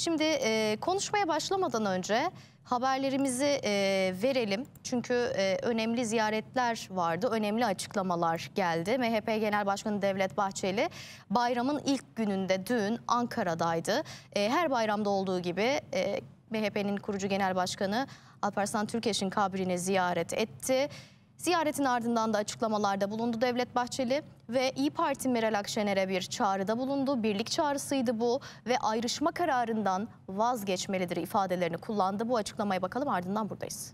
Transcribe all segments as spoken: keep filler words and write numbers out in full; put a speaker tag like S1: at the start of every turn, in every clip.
S1: Şimdi e, konuşmaya başlamadan önce haberlerimizi e, verelim. Çünkü e, önemli ziyaretler vardı, önemli açıklamalar geldi. M H P Genel Başkanı Devlet Bahçeli bayramın ilk gününde dün Ankara'daydı. E, her bayramda olduğu gibi e, M H P'nin kurucu genel başkanı Alparslan Türkeş'in kabrini ziyaret etti. Ziyaretin ardından da açıklamalarda bulundu Devlet Bahçeli ve İYİ Parti Meral Akşener'e bir çağrıda bulundu. Birlik çağrısıydı bu ve ayrışma kararından vazgeçmelidir ifadelerini kullandı. Bu açıklamaya bakalım, ardından buradayız.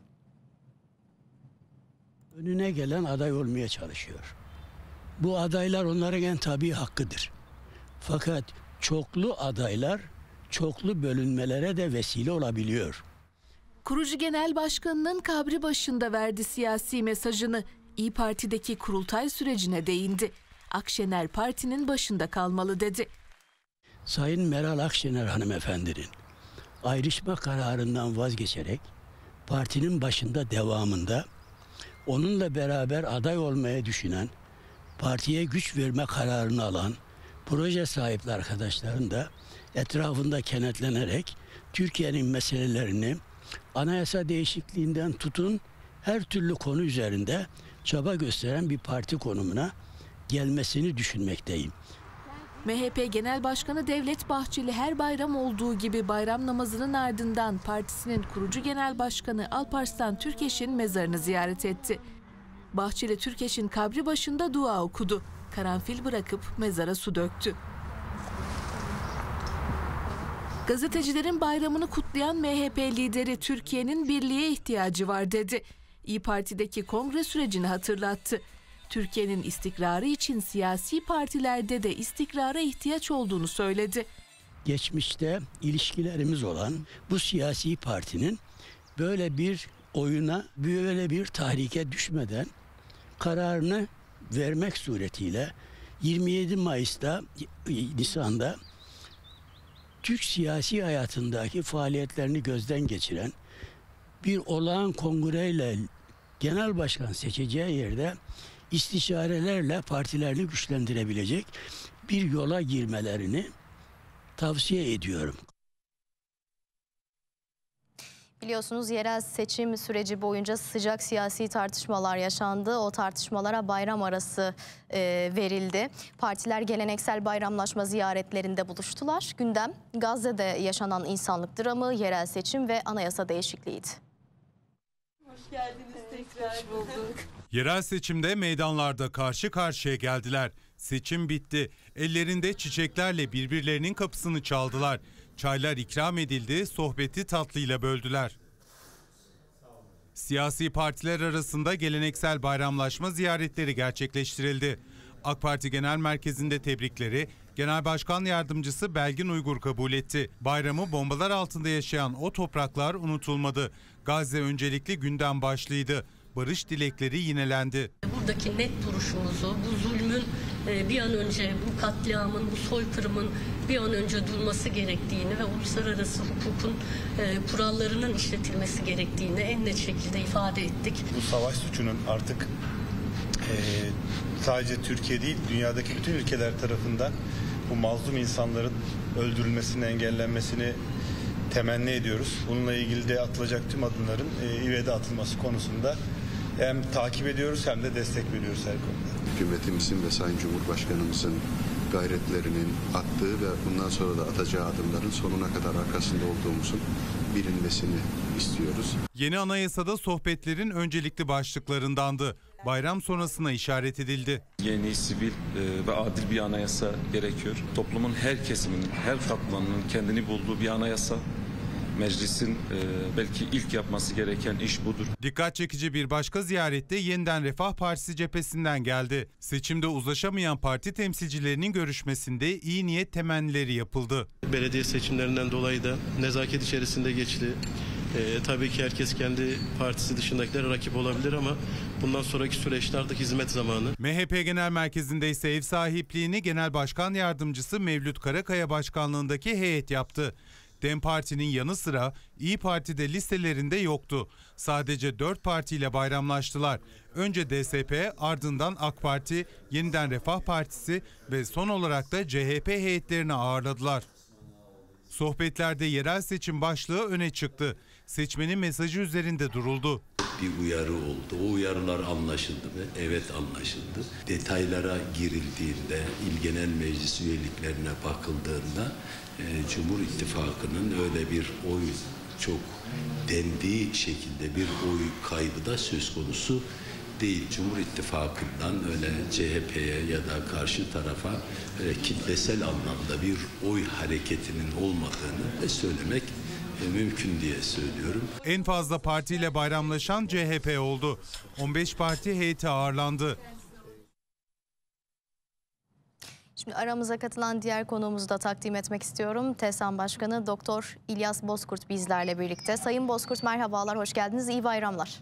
S2: Önüne gelen aday olmaya çalışıyor. Bu adaylar onların en tabii hakkıdır. Fakat çoklu adaylar çoklu bölünmelere de vesile olabiliyor.
S3: Kurucu Genel Başkanı'nın kabri başında verdi siyasi mesajını. İYİ Parti'deki kurultay sürecine değindi. Akşener partinin başında kalmalı dedi.
S2: Sayın Meral Akşener hanımefendinin ayrışma kararından vazgeçerek partinin başında devamında onunla beraber aday olmaya düşünen, partiye güç verme kararını alan proje sahipli arkadaşların da etrafında kenetlenerek Türkiye'nin meselelerini anayasa değişikliğinden tutun her türlü konu üzerinde çaba gösteren bir parti konumuna gelmesini düşünmekteyim.
S3: M H P Genel Başkanı Devlet Bahçeli her bayram olduğu gibi bayram namazının ardından partisinin kurucu genel başkanı Alparslan Türkeş'in mezarını ziyaret etti. Bahçeli Türkeş'in kabri başında dua okudu. Karanfil bırakıp mezara su döktü. Gazetecilerin bayramını kutlayan M H P lideri Türkiye'nin birliğe ihtiyacı var dedi. İYİ Parti'deki kongre sürecini hatırlattı. Türkiye'nin istikrarı için siyasi partilerde de istikrara ihtiyaç olduğunu söyledi.
S2: Geçmişte ilişkilerimiz olan bu siyasi partinin böyle bir oyuna, böyle bir tahrike düşmeden kararını vermek suretiyle yirmi yedi Mayıs'ta, Nisan'da Türk siyasi hayatındaki faaliyetlerini gözden geçiren bir olağan kongreyle genel başkan seçeceği yerde istişarelerle partilerini güçlendirebilecek bir yola girmelerini tavsiye ediyorum.
S1: Biliyorsunuz yerel seçim süreci boyunca sıcak siyasi tartışmalar yaşandı. O tartışmalara bayram arası e, verildi. Partiler geleneksel bayramlaşma ziyaretlerinde buluştular. Gündem Gazze'de yaşanan insanlık dramı, yerel seçim ve anayasa değişikliğiydi.
S4: Hoş geldiniz tekrar. Hoş bulduk.
S5: Yerel seçimde meydanlarda karşı karşıya geldiler. Seçim bitti. Ellerinde çiçeklerle birbirlerinin kapısını çaldılar. Çaylar ikram edildi, sohbeti tatlıyla böldüler. Siyasi partiler arasında geleneksel bayramlaşma ziyaretleri gerçekleştirildi. AK Parti Genel Merkezi'nde tebrikleri Genel Başkan Yardımcısı Belgin Uygur kabul etti. Bayramı bombalar altında yaşayan o topraklar unutulmadı. Gazze öncelikli gündem başlığıydı. Barış dilekleri yinelendi.
S4: Buradaki net duruşumuzu, bu zulmün bir an önce, bu katliamın, bu soykırımın bir an önce durması gerektiğini ve uluslararası hukukun kurallarının işletilmesi gerektiğini en net şekilde ifade ettik.
S6: Bu savaş suçunun artık e, sadece Türkiye değil, dünyadaki bütün ülkeler tarafından bu mazlum insanların öldürülmesini, engellenmesini temenni ediyoruz. Bununla ilgili de atılacak tüm adımların e, ivede atılması konusunda hem takip ediyoruz hem de destek veriyoruz her konuda.
S7: Hükümetimizin ve Sayın Cumhurbaşkanımızın gayretlerinin attığı ve bundan sonra da atacağı adımların sonuna kadar arkasında olduğumuzun bilinmesini istiyoruz.
S5: Yeni anayasada sohbetlerin öncelikli başlıklarındandı. Bayram sonrasına işaret edildi.
S8: Yeni, sivil ve adil bir anayasa gerekiyor. Toplumun her kesiminin, her katmanının kendini bulduğu bir anayasa. Meclisin e, belki ilk yapması gereken iş budur.
S5: Dikkat çekici bir başka ziyarette Yeniden Refah Partisi cephesinden geldi. Seçimde uzlaşamayan parti temsilcilerinin görüşmesinde iyi niyet temennileri yapıldı.
S9: Belediye seçimlerinden dolayı da nezaket içerisinde geçti. Ee, tabii ki herkes kendi partisi dışındakilere rakip olabilir ama bundan sonraki süreçte artık hizmet zamanı.
S5: M H P Genel Merkezi'nde ise ev sahipliğini Genel Başkan Yardımcısı Mevlüt Karakaya başkanlığındaki heyet yaptı. DEM Parti'nin yanı sıra İYİ Parti'de listelerinde yoktu. Sadece dört partiyle bayramlaştılar. Önce D S P, ardından AK Parti, Yeniden Refah Partisi ve son olarak da C H P heyetlerini ağırladılar. Sohbetlerde yerel seçim başlığı öne çıktı. Seçmenin mesajı üzerinde duruldu.
S10: Bir uyarı oldu. O uyarılar anlaşıldı mı? Evet, anlaşıldı. Detaylara girildiğinde, İl Genel Meclis üyeliklerine bakıldığında e, Cumhur İttifakı'nın öyle bir oy çok dendiği şekilde bir oy kaybı da söz konusu değil. Cumhur İttifakı'ndan öyle C H P'ye ya da karşı tarafa öyle kitlesel anlamda bir oy hareketinin olmadığını söylemek mümkün diye söylüyorum.
S5: En fazla partiyle bayramlaşan C H P oldu. on beş parti heyeti ağırlandı.
S1: Şimdi aramıza katılan diğer konuğumuzu da takdim etmek istiyorum. TESAM Başkanı Doktor İlyas Bozkurt bizlerle birlikte. Sayın Bozkurt merhabalar, hoş geldiniz. İyi bayramlar.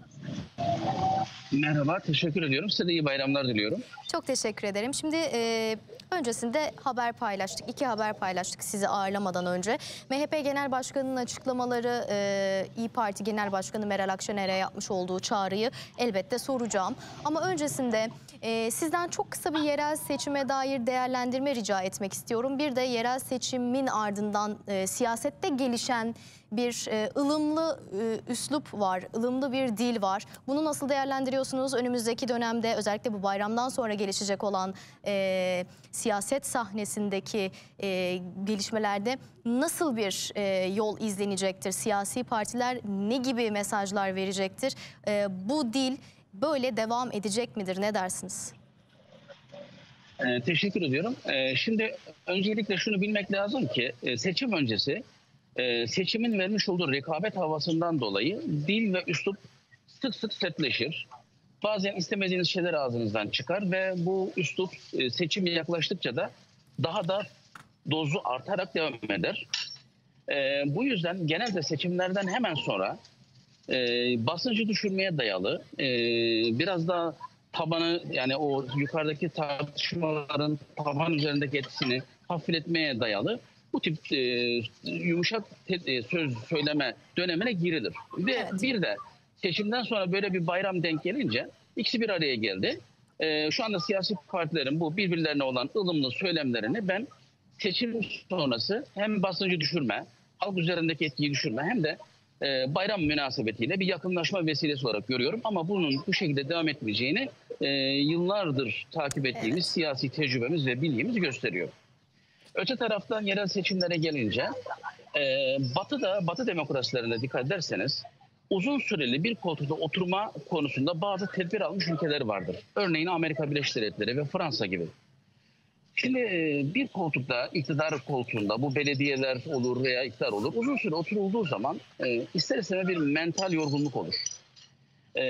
S11: Merhaba, teşekkür ediyorum. Size de iyi bayramlar diliyorum.
S1: Çok teşekkür ederim. Şimdi e, öncesinde haber paylaştık, iki haber paylaştık sizi ağırlamadan önce. M H P Genel Başkanı'nın açıklamaları, e, İYİ Parti Genel Başkanı Meral Akşener'e yapmış olduğu çağrıyı elbette soracağım. Ama öncesinde e, sizden çok kısa bir yerel seçime dair değerlendirme rica etmek istiyorum. Bir de yerel seçimin ardından e, siyasette gelişen bir e, ılımlı e, üslup var, ılımlı bir dil var. Bunu nasıl değerlendiriyorsunuz? Önümüzdeki dönemde özellikle bu bayramdan sonra gelişecek olan e, siyaset sahnesindeki e, gelişmelerde nasıl bir e, yol izlenecektir? Siyasi partiler ne gibi mesajlar verecektir? E, bu dil böyle devam edecek midir? Ne dersiniz?
S11: Ee, teşekkür ediyorum. Ee, şimdi öncelikle şunu bilmek lazım ki e, seçim öncesi e, seçimin vermiş olduğu rekabet havasından dolayı dil ve üslup sık sık sertleşir. Bazen istemediğiniz şeyler ağzınızdan çıkar ve bu üslup e, seçime yaklaştıkça da daha da dozu artarak devam eder. E, bu yüzden genelde seçimlerden hemen sonra e, basıncı düşürmeye dayalı e, biraz daha tabanı, yani o yukarıdaki tartışmaların taban üzerindeki etkisini hafifletmeye dayalı bu tip e, yumuşak te, söz söyleme dönemine girilir. Ve evet, bir de seçimden sonra böyle bir bayram denk gelince ikisi bir araya geldi. E, şu anda siyasi partilerin bu birbirlerine olan ılımlı söylemlerini ben seçim sonrası hem basıncı düşürme, halk üzerindeki etkiyi düşürme hem de e, bayram münasebetiyle bir yakınlaşma vesilesi olarak görüyorum. Ama bunun bu şekilde devam etmeyeceğini e, yıllardır takip ettiğimiz evet, siyasi tecrübemiz ve bilgimiz gösteriyor. Öte taraftan yerel seçimlere gelince e, Batı'da, Batı demokrasilerine dikkat ederseniz uzun süreli bir koltukta oturma konusunda bazı tedbir almış ülkeler vardır. Örneğin Amerika Birleşik Devletleri ve Fransa gibi. Şimdi bir koltukta, iktidar koltuğunda, bu belediyeler olur veya iktidar olur, uzun süre oturulduğu zaman e, ister istemez bir mental yorgunluk olur. E,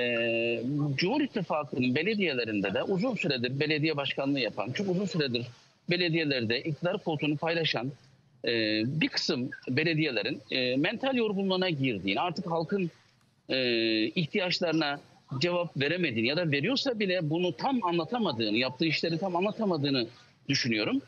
S11: Cumhur İttifakı'nın belediyelerinde de uzun süredir belediye başkanlığı yapan, çok uzun süredir belediyelerde iktidar koltuğunu paylaşan e, bir kısım belediyelerin e, mental yorgunluğuna girdiğini, artık halkın e, ihtiyaçlarına cevap veremediğini ya da veriyorsa bile bunu tam anlatamadığını, yaptığı işleri tam anlatamadığını düşünüyorum.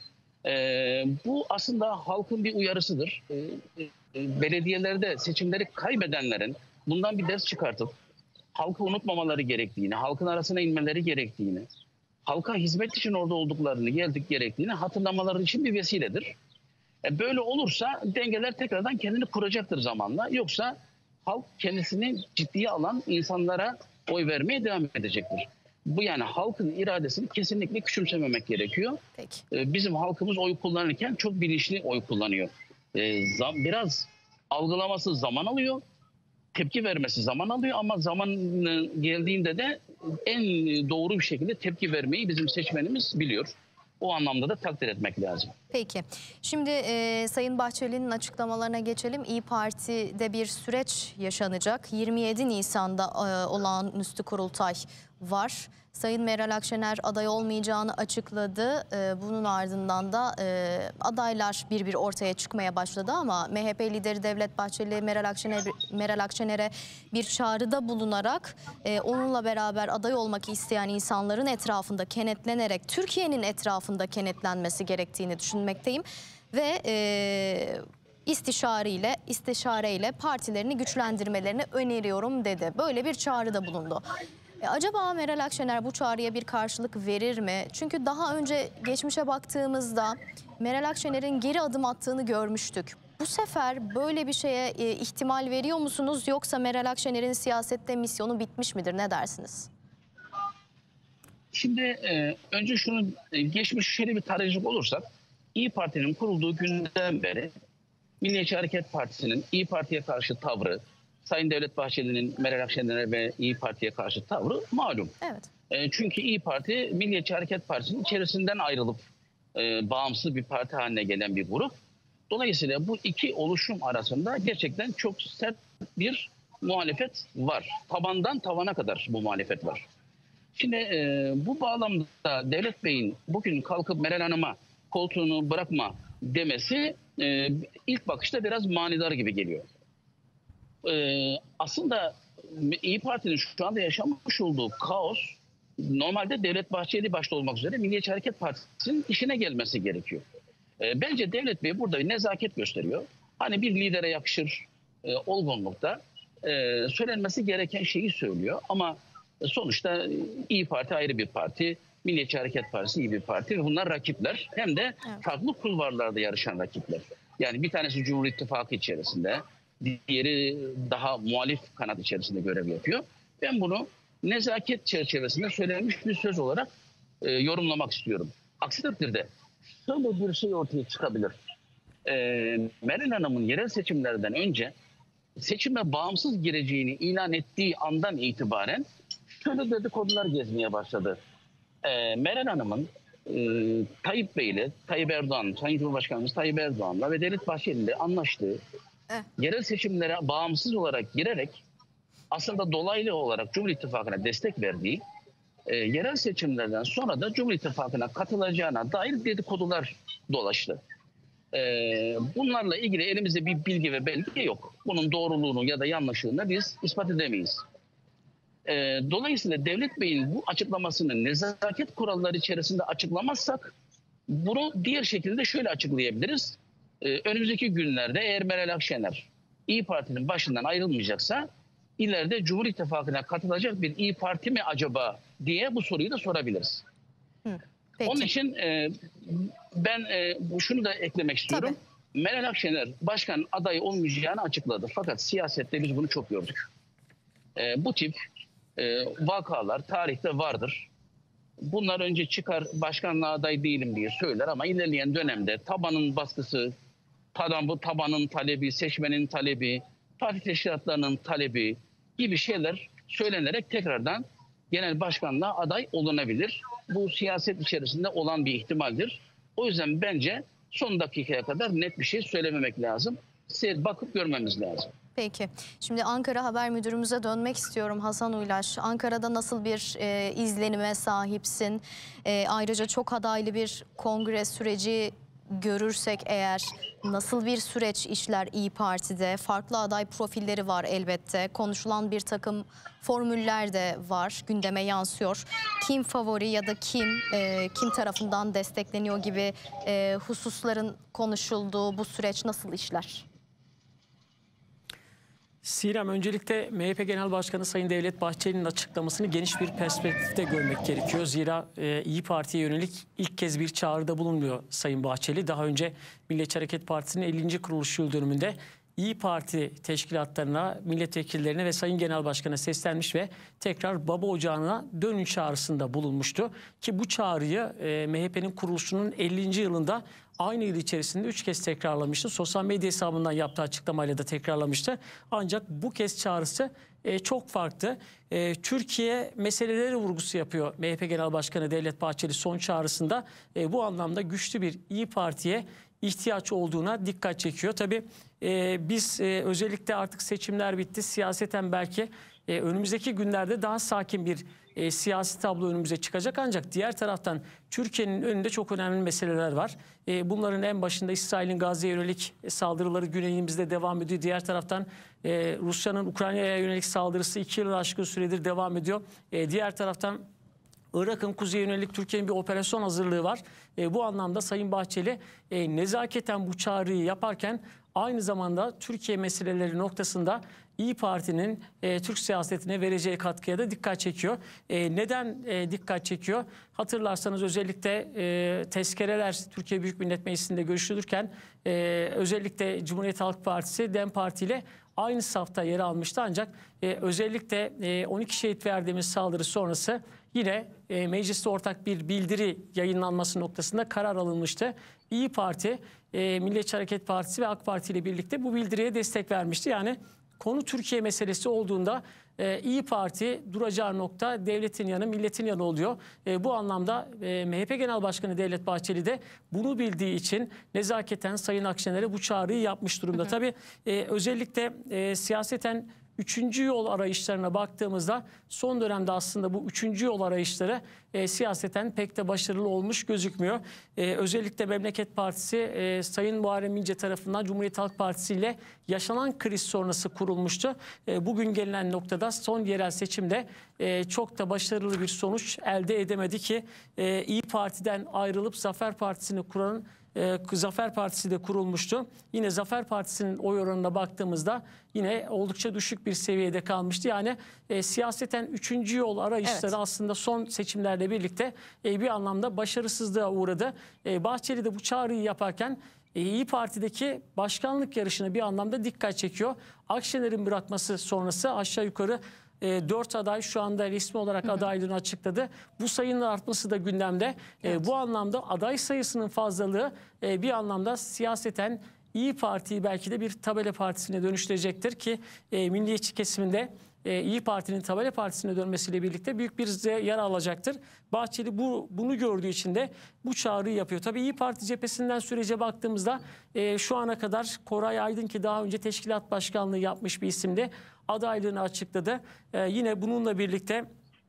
S11: Ee, bu aslında halkın bir uyarısıdır. Ee, e, belediyelerde seçimleri kaybedenlerin bundan bir ders çıkartıp halkı unutmamaları gerektiğini, halkın arasına inmeleri gerektiğini, halka hizmet için orada olduklarını, geldik gerektiğini hatırlamaları için bir vesiledir. Ee, böyle olursa dengeler tekrardan kendini kuracaktır zamanla. Yoksa halk kendisini ciddiye alan insanlara oy vermeye devam edecektir. Bu, yani halkın iradesini kesinlikle küçümsememek gerekiyor.
S1: Peki.
S11: Ee, bizim halkımız oy kullanırken çok bilinçli oy kullanıyor. Ee, zam, biraz algılaması zaman alıyor, tepki vermesi zaman alıyor ama zaman geldiğinde de en doğru bir şekilde tepki vermeyi bizim seçmenimiz biliyor. O anlamda da takdir etmek lazım.
S1: Peki. Şimdi e, Sayın Bahçeli'nin açıklamalarına geçelim. İYİ Parti'de bir süreç yaşanacak. yirmi yedi Nisan'da e, olağanüstü kurultay var. Sayın Meral Akşener aday olmayacağını açıkladı. E, bunun ardından da e, adaylar bir bir ortaya çıkmaya başladı ama M H P lideri Devlet Bahçeli Meral Akşener Meral Akşener'e bir çağrıda bulunarak e, onunla beraber aday olmak isteyen insanların etrafında kenetlenerek Türkiye'nin etrafında kenetlenmesi gerektiğini düşünmekteyim ve e, istişareyle istişareyle partilerini güçlendirmelerini öneriyorum dedi. Böyle bir çağrıda bulundu. E acaba Meral Akşener bu çağrıya bir karşılık verir mi? Çünkü daha önce geçmişe baktığımızda Meral Akşener'in geri adım attığını görmüştük. Bu sefer böyle bir şeye e, ihtimal veriyor musunuz? Yoksa Meral Akşener'in siyasette misyonu bitmiş midir? Ne dersiniz?
S11: Şimdi e, önce şunu e, geçmiş şöyle bir tarayacak olursak, İyi Parti'nin kurulduğu günden beri Milliyetçi Hareket Partisi'nin İyi Parti'ye karşı tavrı, Sayın Devlet Bahçeli'nin Meral Akşener'e ve İyi Parti'ye karşı tavrı malum.
S1: Evet.
S11: E, çünkü İyi Parti Milliyetçi Hareket Partisi'nin içerisinden ayrılıp e, bağımsız bir parti haline gelen bir grup. Dolayısıyla bu iki oluşum arasında gerçekten çok sert bir muhalefet var. Tabandan tavana kadar bu muhalefet var. Şimdi e, bu bağlamda Devlet Bey'in bugün kalkıp Meral Hanım'a koltuğunu bırakma demesi e, ilk bakışta biraz manidar gibi geliyor. E, aslında İyi Parti'nin şu anda yaşamış olduğu kaos, normalde Devlet Bahçeli başta olmak üzere Milliyetçi Hareket Partisi'nin işine gelmesi gerekiyor. E, bence Devlet Bey burada bir nezaket gösteriyor. Hani bir lidere yakışır e, olgunlukta e, söylenmesi gereken şeyi söylüyor. Ama sonuçta İyi Parti ayrı bir parti, Milliyetçi Hareket Partisi iyi bir parti ve bunlar rakipler. Hem de
S1: Evet.
S11: farklı kulvarlarda yarışan rakipler. Yani bir tanesi Cumhur İttifakı içerisinde, diğeri daha muhalif kanat içerisinde görev yapıyor. Ben bunu nezaket çerçevesinde söylenmiş bir söz olarak e, yorumlamak istiyorum. Aksi takdirde şöyle bir şey ortaya çıkabilir. E, Meral Hanım'ın yerel seçimlerden önce seçime bağımsız gireceğini ilan ettiği andan itibaren şöyle dedikodular gezmeye başladı. E, Meral Hanım'ın e, Tayyip Bey'le, Tayyip Erdoğan, Sayın Cumhurbaşkanımız Tayyip Erdoğan'la ve Devlet Bahçeli'yle anlaştığı
S1: Eh.
S11: yerel seçimlere bağımsız olarak girerek aslında dolaylı olarak Cumhur İttifakı'na destek verdiği e, yerel seçimlerden sonra da Cumhur İttifakı'na katılacağına dair dedikodular dolaştı. E, bunlarla ilgili elimizde bir bilgi ve belge yok. Bunun doğruluğunu ya da yanlışlığını biz ispat edemeyiz. E, dolayısıyla Devlet Bey'in bu açıklamasını nezaket kuralları içerisinde açıklamazsak bunu diğer şekilde şöyle açıklayabiliriz. E, önümüzdeki günlerde eğer Meral Akşener İyi Parti'nin başından ayrılmayacaksa ileride Cumhur İttifakı'na katılacak bir İyi Parti mi acaba diye bu soruyu da sorabiliriz.
S1: Peki.
S11: Onun için e, ben e, şunu da eklemek istiyorum.
S1: Tabii.
S11: Meral Akşener başkan adayı olmayacağını açıkladı. Fakat siyasette biz bunu çok gördük. E, bu tip e, vakalar tarihte vardır. Bunlar önce çıkar başkanlığa aday değilim diye söyler ama ilerleyen dönemde tabanın baskısı, taban, bu tabanın talebi, seçmenin talebi, parti teşkilatlarının talebi gibi şeyler söylenerek tekrardan genel başkanlığa aday olunabilir. Bu siyaset içerisinde olan bir ihtimaldir. O yüzden bence son dakikaya kadar net bir şey söylememek lazım. Size bakıp görmemiz lazım.
S1: Peki. Şimdi Ankara Haber Müdürümüze dönmek istiyorum Hasan Uylaş. Ankara'da nasıl bir e, izlenime sahipsin? E, ayrıca çok adaylı bir kongre süreci görürsek eğer nasıl bir süreç işler İyi Parti'de? Farklı aday profilleri var elbette. Konuşulan bir takım formüller de var, gündeme yansıyor. Kim favori ya da kim e, kim tarafından destekleniyor gibi e, hususların konuşulduğu bu süreç nasıl işler?
S12: Sinem, öncelikle M H P Genel Başkanı Sayın Devlet Bahçeli'nin açıklamasını geniş bir perspektifte görmek gerekiyor. Zira e, İyi Parti'ye yönelik ilk kez bir çağrıda bulunmuyor Sayın Bahçeli. Daha önce Milliyetçi Hareket Partisi'nin ellinci kuruluş yıl dönümünde İyi Parti teşkilatlarına, milletvekillerine ve Sayın Genel Başkan'a seslenmiş ve tekrar baba ocağına dönün çağrısında bulunmuştu. Ki bu çağrıyı e, M H P'nin kuruluşunun ellinci yılında aynı yıl içerisinde üç kez tekrarlamıştı. Sosyal medya hesabından yaptığı açıklamayla da tekrarlamıştı. Ancak bu kez çağrısı e, çok farklı. E, Türkiye meseleleri vurgusu yapıyor M H P Genel Başkanı Devlet Bahçeli son çağrısında. E, bu anlamda güçlü bir İyi Parti'ye ihtiyaç olduğuna dikkat çekiyor. Tabii e, biz e, özellikle artık seçimler bitti. Siyaseten belki e, önümüzdeki günlerde daha sakin bir e, siyasi tablo önümüze çıkacak. Ancak diğer taraftan Türkiye'nin önünde çok önemli meseleler var. E, bunların en başında İsrail'in Gazze'ye yönelik saldırıları güneyimizde devam ediyor. Diğer taraftan e, Rusya'nın Ukrayna'ya yönelik saldırısı iki yıl aşkın süredir devam ediyor. E, diğer taraftan Irak'ın kuzeye yönelik Türkiye'nin bir operasyon hazırlığı var. E, bu anlamda Sayın Bahçeli e, nezaketen bu çağrıyı yaparken aynı zamanda Türkiye meseleleri noktasında İYİ Parti'nin e, Türk siyasetine vereceği katkıya da dikkat çekiyor. E, neden e, dikkat çekiyor? Hatırlarsanız özellikle e, tezkereler Türkiye Büyük Millet Meclisi'nde görüşülürken e, özellikle Cumhuriyet Halk Partisi DEM Parti ile aynı safta yer almıştı. Ancak e, özellikle e, on iki şehit verdiğimiz saldırı sonrası yine e, mecliste ortak bir bildiri yayınlanması noktasında karar alınmıştı. İYİ Parti, e, Milliyetçi Hareket Partisi ve AK Parti ile birlikte bu bildiriye destek vermişti. Yani konu Türkiye meselesi olduğunda e, İYİ Parti duracağı nokta devletin yanı, milletin yanı oluyor. E, bu anlamda e, M H P Genel Başkanı Devlet Bahçeli de bunu bildiği için nezaketen Sayın Akşener'e bu çağrıyı yapmış durumda. Hı hı. Tabii e, özellikle e, siyaseten üçüncü yol arayışlarına baktığımızda son dönemde aslında bu üçüncü yol arayışları e, siyaseten pek de başarılı olmuş gözükmüyor. E, özellikle Memleket Partisi e, Sayın Muharrem İnce tarafından Cumhuriyet Halk Partisi ile yaşanan kriz sonrası kurulmuştu. E, bugün gelinen noktada son yerel seçimde e, çok da başarılı bir sonuç elde edemedi ki e, İYİ Parti'den ayrılıp Zafer Partisi'ni kuran E, Zafer Partisi de kurulmuştu. Yine Zafer Partisi'nin oy oranına baktığımızda yine oldukça düşük bir seviyede kalmıştı. Yani e, siyaseten üçüncü yol arayışları evet. aslında son seçimlerle birlikte e, bir anlamda başarısızlığa uğradı. E, Bahçeli de bu çağrıyı yaparken e, İYİ Parti'deki başkanlık yarışına bir anlamda dikkat çekiyor. Akşener'in bırakması sonrası aşağı yukarı dört aday şu anda resmi olarak adaylığını açıkladı. Bu sayının artması da gündemde. Evet. E, bu anlamda aday sayısının fazlalığı e, bir anlamda siyaseten İYİ Parti'yi belki de bir tabela partisine dönüştürecektir ki e, milliyetçi kesiminde e, İYİ Parti'nin tabela partisine dönmesiyle birlikte büyük bir yer alacaktır. Bahçeli bu bunu gördüğü için de bu çağrıyı yapıyor. Tabii İYİ Parti cephesinden sürece baktığımızda e, şu ana kadar Koray Aydın ki daha önce teşkilat başkanlığı yapmış bir isimdi. Adaylığını açıkladı. Ee, yine bununla birlikte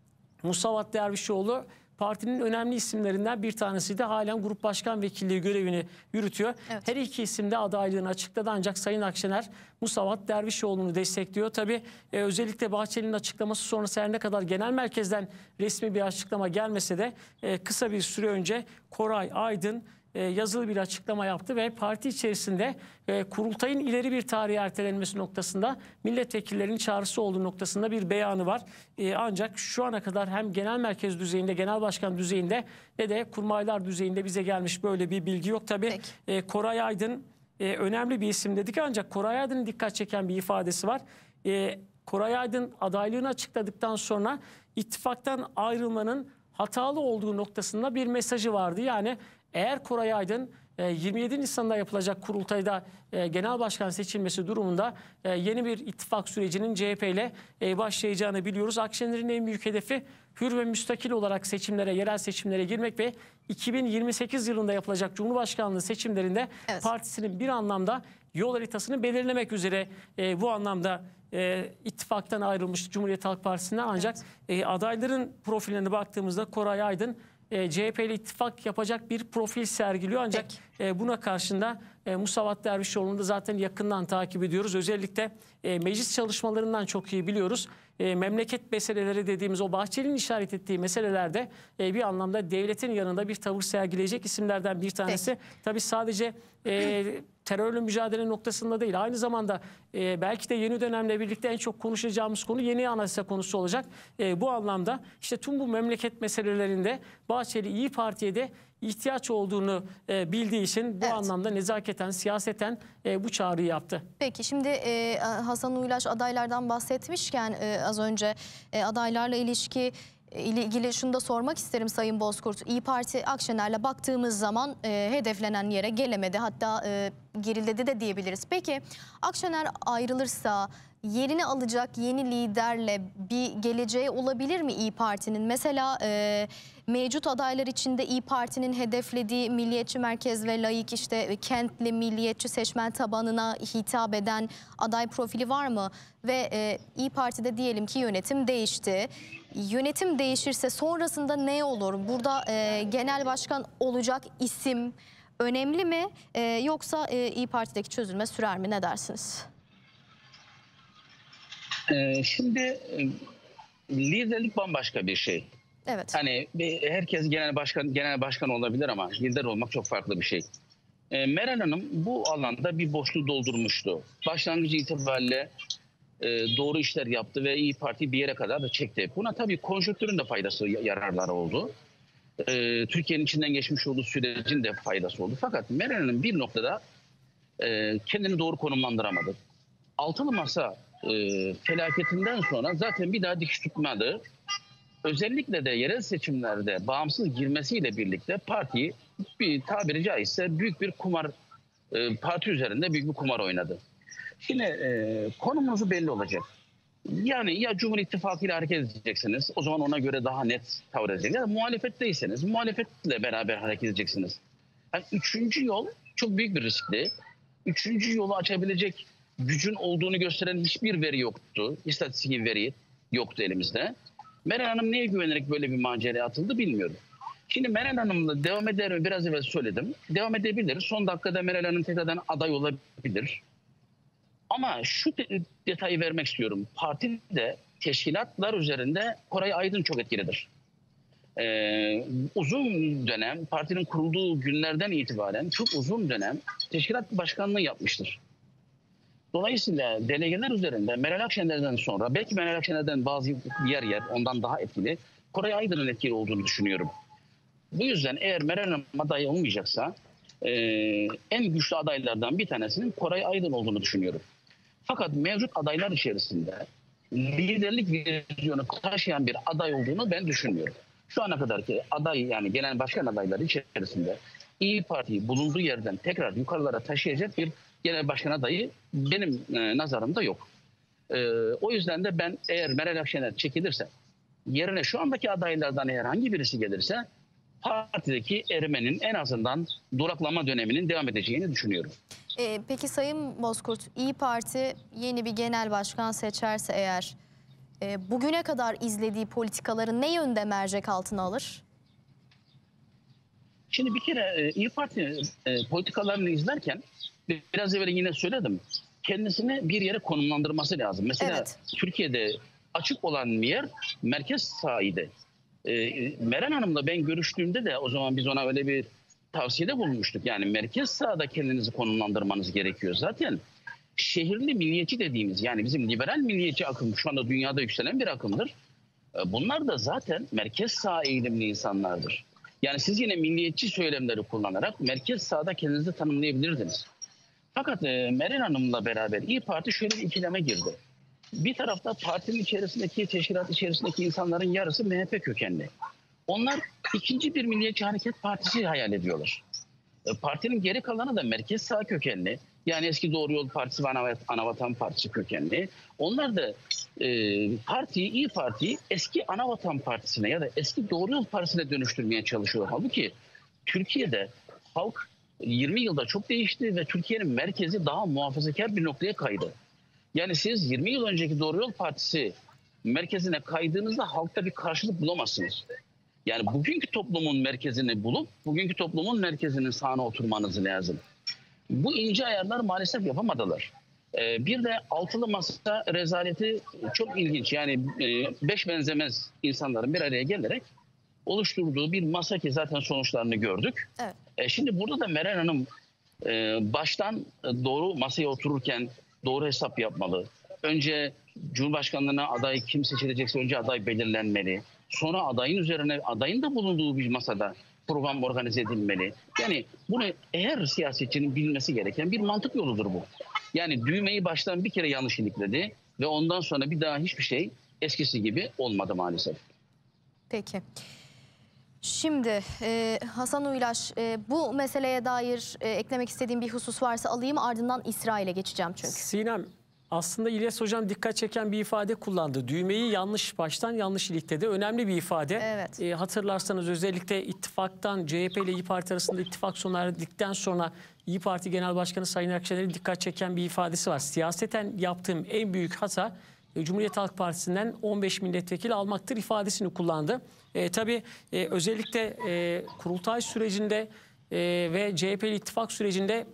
S12: Musavat Dervişoğlu partinin önemli isimlerinden bir tanesiydi. Halen grup başkan vekilliği görevini yürütüyor. Evet. Her iki isim de adaylığını açıkladı ancak Sayın Akşener Musavat Dervişoğlu'nu destekliyor. Tabii e, özellikle Bahçeli'nin açıklaması sonrası her ne kadar genel merkezden resmi bir açıklama gelmese de e, kısa bir süre önce Koray Aydın yazılı bir açıklama yaptı ve parti içerisinde e, kurultayın ileri bir tarihe ertelenmesi noktasında milletvekillerinin çağrısı olduğu noktasında bir beyanı var. E, ancak şu ana kadar hem genel merkez düzeyinde, genel başkan düzeyinde ne de kurmaylar düzeyinde bize gelmiş böyle bir bilgi yok. Tabii e, Koray Aydın e, önemli bir isim dedik ancak Koray Aydın'ın dikkat çeken bir ifadesi var. E, Koray Aydın adaylığını açıkladıktan sonra ittifaktan ayrılmanın hatalı olduğu noktasında bir mesajı vardı. Yani eğer Koray Aydın yirmi yedi Nisan'da yapılacak kurultayda genel başkan seçilmesi durumunda yeni bir ittifak sürecinin C H P ile başlayacağını biliyoruz. Akşener'in en büyük hedefi hür ve müstakil olarak seçimlere, yerel seçimlere girmek ve iki bin yirmi sekiz yılında yapılacak Cumhurbaşkanlığı seçimlerinde evet. partisinin bir anlamda yol haritasını belirlemek üzere bu anlamda E, ittifaktan ayrılmış Cumhuriyet Halk Partisi'nden ancak evet. e, adayların profiline baktığımızda Koray Aydın e, C H P ile ittifak yapacak bir profil sergiliyor ancak e, buna karşında e, Musavat Dervişoğlu'nu da zaten yakından takip ediyoruz. Özellikle e, meclis çalışmalarından çok iyi biliyoruz. E, memleket meseleleri dediğimiz o Bahçeli'nin işaret ettiği meselelerde e, bir anlamda devletin yanında bir tavır sergileyecek isimlerden bir tanesi. Peki. Tabii sadece e, terörle mücadele noktasında değil. Aynı zamanda e, belki de yeni dönemle birlikte en çok konuşacağımız konu yeni anayasa konusu olacak. E, bu anlamda işte tüm bu memleket meselelerinde Bahçeli İYİ Parti'ye de ihtiyaç olduğunu e, bildiği için bu evet. anlamda nezaketen, siyaseten e, bu çağrıyı yaptı.
S1: Peki şimdi e, Hasan Uylaş adaylardan bahsetmişken e, az önce e, adaylarla ilişki ile ilgili şunu da sormak isterim Sayın Bozkurt. İYİ Parti Akşener'le baktığımız zaman e, hedeflenen yere gelemedi. Hatta e, geriledi de diyebiliriz. Peki Akşener ayrılırsa yerini alacak yeni liderle bir geleceği olabilir mi İYİ Parti'nin? Mesela e, mevcut adaylar içinde İYİ Parti'nin hedeflediği milliyetçi merkez ve laik işte kentli milliyetçi seçmen tabanına hitap eden aday profili var mı? Ve e, İYİ Parti'de diyelim ki yönetim değişti. Yönetim değişirse sonrasında ne olur? Burada e, genel başkan olacak isim önemli mi? E, yoksa e, İYİ Parti'deki çözülme sürer mi? Ne dersiniz?
S11: Ee, şimdi e, liderlik bambaşka bir şey.
S1: Evet.
S11: Hani herkes genel başkan genel başkan olabilir ama lider olmak çok farklı bir şey. e, Meral Hanım bu alanda bir boşluğu doldurmuştu. Başlangıcı itibariyle e, doğru işler yaptı ve İYİ Parti bir yere kadar da çekti. Buna tabii konjonktürün de faydası, yararları oldu. E, Türkiye'nin içinden geçmiş olduğu sürecin de faydası oldu. Fakat Meral Hanım bir noktada e, kendini doğru konumlandıramadı. Altılı Masa e, felaketinden sonra zaten bir daha dikiş tutmadı. Özellikle de yerel seçimlerde bağımsız girmesiyle birlikte parti bir tabiri caizse büyük bir kumar, e, parti üzerinde büyük bir kumar oynadı. Şimdi e, konumunuzu belli olacak. Yani ya Cumhur İttifakı ile hareket edeceksiniz, o zaman ona göre daha net tavır edeceksiniz. Ya da muhalefetteyseniz muhalefetle beraber hareket edeceksiniz. Yani üçüncü yol çok büyük bir riskli. Üçüncü yolu açabilecek gücün olduğunu gösteren hiçbir veri yoktu. İstatistik veri yoktu elimizde. Meral Hanım neye güvenerek böyle bir maceraya atıldı bilmiyorum. Şimdi Meral Hanım'la devam eder mi? Biraz evvel söyledim. Devam edebilir. Son dakikada Meral Hanım tekrardan aday olabilir. Ama şu de- detayı vermek istiyorum. Partide teşkilatlar üzerinde Koray Aydın çok etkilidir. Ee, uzun dönem partinin kurulduğu günlerden itibaren çok uzun dönem teşkilat başkanlığı yapmıştır. Dolayısıyla delegeler üzerinde Meral Akşener'den sonra belki Meral Akşener'den bazı yer yer ondan daha etkili Koray Aydın'ın etkili olduğunu düşünüyorum. Bu yüzden eğer Meral Hanım aday olmayacaksa e, en güçlü adaylardan bir tanesinin Koray Aydın olduğunu düşünüyorum. Fakat mevcut adaylar içerisinde liderlik vizyonu taşıyan bir aday olduğunu ben düşünmüyorum. Şu ana kadarki aday yani genel başkan adayları içerisinde İYİ Parti'yi bulunduğu yerden tekrar yukarılara taşıyacak bir genel başkan adayı benim e, nazarımda yok. E, o yüzden de ben eğer Meral Akşener çekilirse yerine şu andaki adaylardan herhangi birisi gelirse partideki erimenin en azından duraklama döneminin devam edeceğini düşünüyorum.
S1: Ee, peki Sayın Bozkurt, İYİ Parti yeni bir genel başkan seçerse eğer e, bugüne kadar izlediği politikaları ne yönde mercek altına alır?
S11: Şimdi bir kere e, İYİ Parti e, politikalarını izlerken biraz evvel yine söyledim. Kendisini bir yere konumlandırması lazım. Mesela
S1: Evet.
S11: Türkiye'de açık olan bir yer merkez sahiydi. E, Meral Hanım'la ben görüştüğümde de o zaman biz ona öyle bir tavsiyede bulunmuştuk. Yani merkez sahada kendinizi konumlandırmanız gerekiyor. Zaten şehirli milliyetçi dediğimiz yani bizim liberal milliyetçi akım şu anda dünyada yükselen bir akımdır. E, bunlar da zaten merkez sağ eğilimli insanlardır. Yani siz yine milliyetçi söylemleri kullanarak merkez sağda kendinizi tanımlayabilirdiniz. Fakat e, Meral Hanım'la beraber İYİ Parti şöyle bir ikileme girdi. Bir tarafta partinin içerisindeki, teşkilat içerisindeki insanların yarısı M H P kökenli. Onlar ikinci bir Milliyetçi Hareket Partisi hayal ediyorlar. E, partinin geri kalanı da merkez sağ kökenli. Yani eski Doğru Yol Partisi ve Anavatan Partisi kökenli. Onlar da e, partiyi, İYİ Parti'yi eski Anavatan Partisi'ne ya da eski Doğru Yol Partisi'ne dönüştürmeye çalışıyor. Halbuki Türkiye'de halk yirmi yılda çok değişti ve Türkiye'nin merkezi daha muhafazakar bir noktaya kaydı. Yani siz yirmi yıl önceki Doğru Yol Partisi merkezine kaydığınızda halkta bir karşılık bulamazsınız. Yani bugünkü toplumun merkezini bulup bugünkü toplumun merkezinin sağına oturmanız lazım. Bu ince ayarlar maalesef yapamadılar. Ee, bir de altılı masa rezaleti çok ilginç. Yani e, beş benzemez insanların bir araya gelerek oluşturduğu bir masa ki zaten sonuçlarını gördük.
S1: Evet.
S11: E, şimdi burada da Meral Hanım e, baştan doğru masaya otururken doğru hesap yapmalı. Önce Cumhurbaşkanlığına aday kim seçilecekse önce aday belirlenmeli. Sonra adayın üzerine adayın da bulunduğu bir masada program organize edilmeli. Yani bunu her siyasetçinin bilmesi gereken bir mantık yoludur bu. Yani düğmeyi baştan bir kere yanlış ilikledi ve ondan sonra bir daha hiçbir şey eskisi gibi olmadı maalesef.
S1: Peki. Şimdi e, Hasan Uylaş, e, bu meseleye dair e, eklemek istediğim bir husus varsa alayım, ardından İsrail'e geçeceğim çünkü.
S12: Sinem, aslında İlyas Hocam dikkat çeken bir ifade kullandı. Düğmeyi yanlış baştan yanlış ilikledi. Önemli bir ifade.
S1: Evet.
S12: E, hatırlarsanız özellikle ittifaktan C H P ile İYİ Parti arasında ittifak sona erdikten sonra İYİ Parti Genel Başkanı Sayın Akşener'in dikkat çeken bir ifadesi var. Siyaseten yaptığım en büyük hata e, Cumhuriyet Halk Partisi'nden on beş milletvekili almaktır ifadesini kullandı. E, tabii e, özellikle e, kurultay sürecinde e, ve C H P'li ittifak sürecinde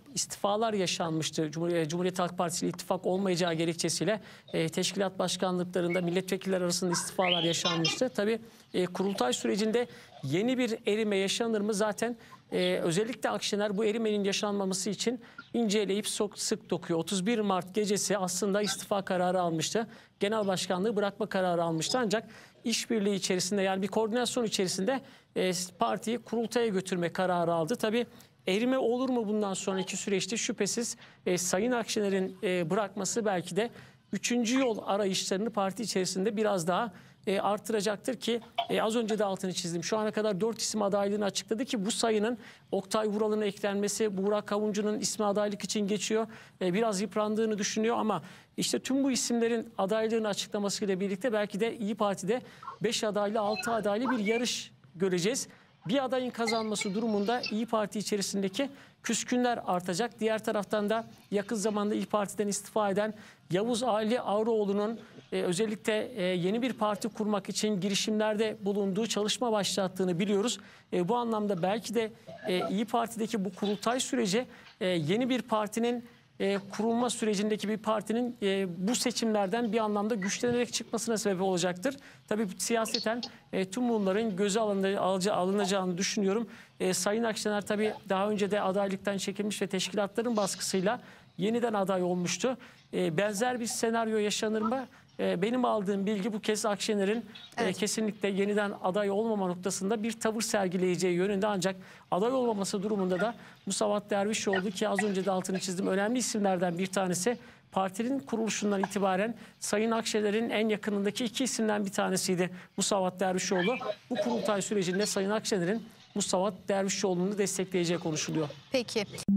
S12: istifalar yaşanmıştı. Cumhuriyet, Cumhuriyet Halk Partisi ile ittifak olmayacağı gerekçesiyle e, teşkilat başkanlıklarında milletvekiller arasında istifalar yaşanmıştı. Tabii e, kurultay sürecinde yeni bir erime yaşanır mı? Zaten e, özellikle Akşener bu erimenin yaşanmaması için inceleyip sok, sık dokuyor. otuz bir Mart gecesi aslında istifa kararı almıştı. Genel başkanlığı bırakma kararı almıştı, ancak işbirliği içerisinde, yani bir koordinasyon içerisinde e, partiyi kurultaya götürme kararı aldı. Tabii erime olur mu bundan sonraki süreçte? Şüphesiz e, Sayın Akşener'in e, bırakması belki de üçüncü yol arayışlarını parti içerisinde biraz daha e, artıracaktır ki e, az önce de altını çizdim. Şu ana kadar dört isim adaylığını açıkladı ki bu sayının Oktay Vural'ın eklenmesi, Burak Kavuncu'nun ismi adaylık için geçiyor. E, biraz yıprandığını düşünüyor ama işte tüm bu isimlerin adaylığını açıklamasıyla birlikte belki de İYİ Parti'de beş adaylı, altı adaylı bir yarış göreceğiz. Bir adayın kazanması durumunda İYİ Parti içerisindeki küskünler artacak. Diğer taraftan da yakın zamanda İYİ Parti'den istifa eden Yavuz Ali Ağroğlu'nun e, özellikle e, yeni bir parti kurmak için girişimlerde bulunduğu, çalışma başlattığını biliyoruz. E, bu anlamda belki de e, İYİ Parti'deki bu kurultay süreci e, yeni bir partinin E, kurulma sürecindeki bir partinin e, bu seçimlerden bir anlamda güçlenerek çıkmasına sebep olacaktır. Tabii siyaseten e, tüm bunların göze alınca, alınacağını düşünüyorum. E, Sayın Akşener tabii daha önce de adaylıktan çekilmiş ve teşkilatların baskısıyla yeniden aday olmuştu. E, benzer bir senaryo yaşanır mı? E, benim aldığım bilgi bu kez Akşener'in evet. e, kesinlikle yeniden aday olmama noktasında bir tavır sergileyeceği yönünde, ancak aday olmaması durumunda da Musavat Dervişoğlu, ki az önce de altını çizdim, önemli isimlerden bir tanesi. Partinin kuruluşundan itibaren Sayın Akşener'in en yakınındaki iki isimden bir tanesiydi Musavat Dervişoğlu. Bu kurultay sürecinde Sayın Akşener'in Musavat Dervişoğlu'nu destekleyeceği konuşuluyor.
S1: Peki.